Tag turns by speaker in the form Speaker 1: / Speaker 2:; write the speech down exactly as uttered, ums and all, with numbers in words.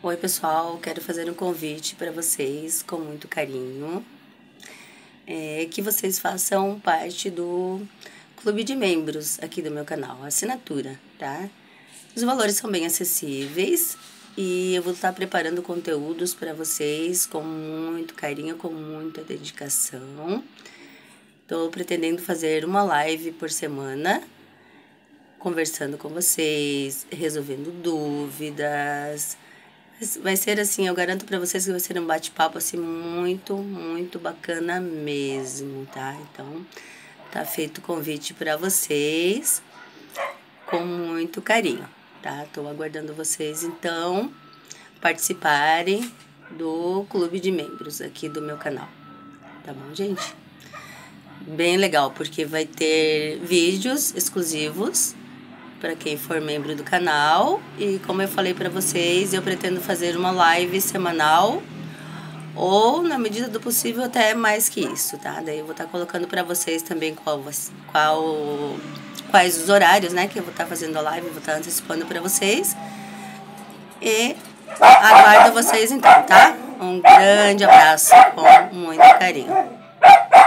Speaker 1: Oi pessoal, quero fazer um convite para vocês com muito carinho, é, que vocês façam parte do clube de membros aqui do meu canal, assinatura, tá? Os valores são bem acessíveis e eu vou estar preparando conteúdos para vocês com muito carinho, com muita dedicação. Estou pretendendo fazer uma live por semana, conversando com vocês, resolvendo dúvidas. Vai ser assim, eu garanto pra vocês que vai ser um bate-papo assim muito, muito bacana mesmo, tá? Então, tá feito o convite pra vocês com muito carinho, tá? Tô aguardando vocês, então, participarem do clube de membros aqui do meu canal, tá bom, gente? Bem legal, porque vai ter vídeos exclusivos para quem for membro do canal, e como eu falei para vocês, eu pretendo fazer uma live semanal ou, na medida do possível, até mais que isso, tá? Daí eu vou estar tá colocando para vocês também qual, qual, quais os horários, né, que eu vou estar tá fazendo a live, vou estar tá antecipando para vocês. E aguardo vocês então, tá? Um grande abraço com muito carinho.